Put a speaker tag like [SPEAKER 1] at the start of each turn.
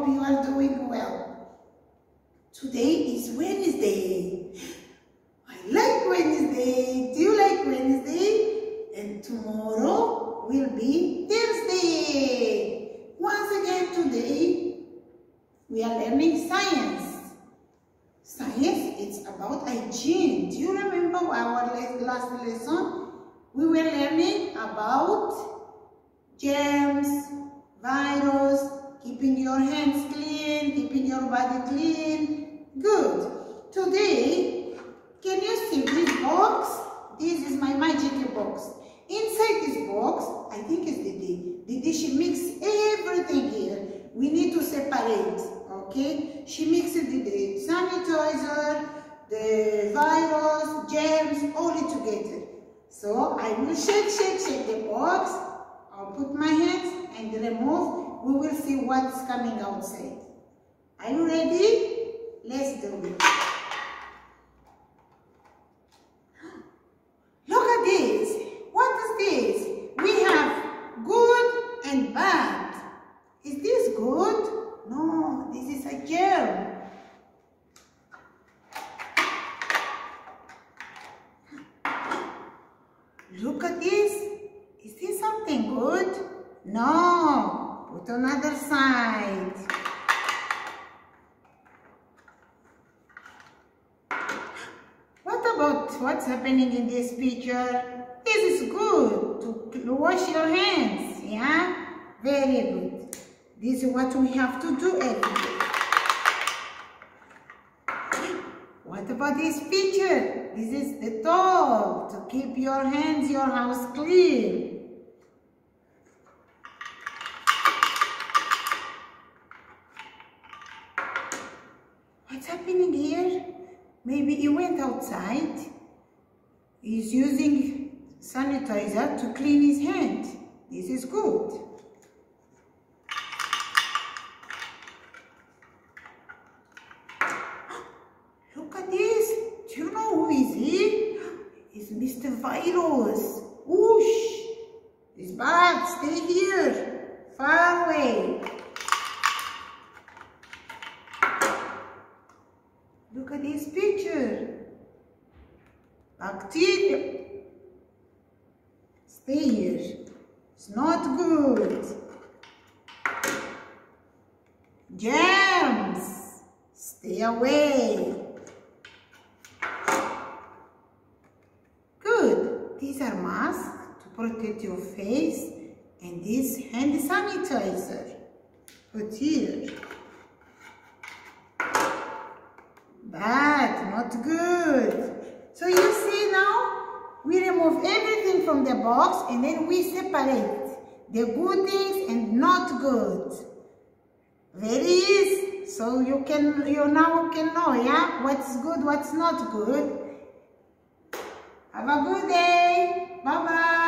[SPEAKER 1] hope you are doing well. Today is Wednesday. I like Wednesday. Do you like Wednesday? And tomorrow will be Thursday. Once again today, we are learning science. Science, it's about hygiene. Do you remember our last lesson? We were learning about germs, virus, keeping your hands clean, keeping your body clean. Good. Today, can you see this box? This is my magic box. Inside this box, I think it's Didi. She mixed everything here. We need to separate, okay? She mixed the sanitizer, the virus, germs, all together. So I will shake the box. I'll put my hands and remove. We will see what's coming outside. Are you ready? Let's do it. Look at this. What is this? We have good and bad. Is this good? No, this is a germ. Look at this. Is this something good? No. Put on another side. What about what's happening in this picture? This is good to wash your hands. Yeah? Very good. This is what we have to do every day. What about this picture? This is the Dettol to keep your hands, your house clean. What's happening here? Maybe he went outside. He's using sanitizer to clean his hand. This is good. Look at this. Do you know who is he? It's Mr. Virus. Whoosh. It's bad. Stay here. Far away. Look at this picture. Bacteria. Stay here. It's not good. Germs. Stay away. Good. These are masks to protect your face, and this hand sanitizer. Put here. Bad, not good. So you see now, we remove everything from the box and then we separate the good things and not good. Very easy. So you now can know, yeah, what's good, what's not good. Have a good day. Bye-bye.